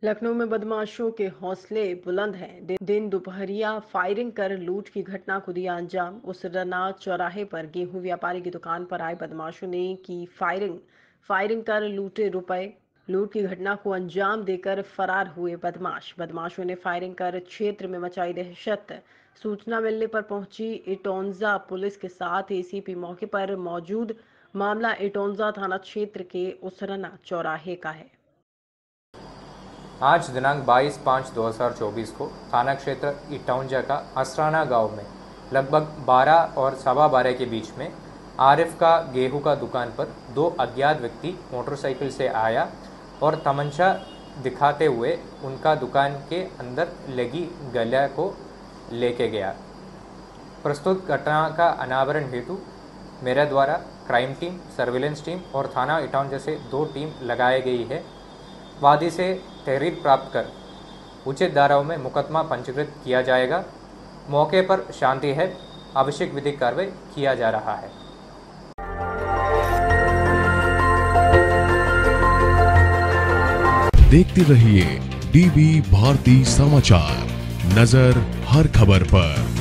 लखनऊ में बदमाशों के हौसले बुलंद हैं। दिन दोपहरिया फायरिंग कर लूट की घटना को दिया अंजाम। उसरना चौराहे पर गेहूं व्यापारी की दुकान पर आए बदमाशों ने की फायरिंग कर लूटे रुपए। लूट की घटना को अंजाम देकर फरार हुए बदमाशों ने फायरिंग कर क्षेत्र में मचाई दहशत। सूचना मिलने पर पहुंची इटौंजा पुलिस के साथ एसीपी मौके पर मौजूद। मामला इटौंजा थाना क्षेत्र के उसरना चौराहे का है। आज दिनांक 22/5/2024 को थाना क्षेत्र इटौंजा का असराना गांव में लगभग 12 और सवा 12 के बीच में आरिफ का गेहूं का दुकान पर दो अज्ञात व्यक्ति मोटरसाइकिल से आया और तमंचा दिखाते हुए उनका दुकान के अंदर लगी गलिया को लेके गया। प्रस्तुत घटना का अनावरण हेतु मेरे द्वारा क्राइम टीम, सर्विलेंस टीम और थाना इटौंजा से 2 टीम लगाई गई है। वादी से तहरीर प्राप्त कर उचित धाराओं में मुकदमा पंजीकृत किया जाएगा। मौके पर शांति है, आवश्यक विधिक कार्रवाई किया जा रहा है। देखते रहिए डीबी भारती समाचार, नजर हर खबर पर।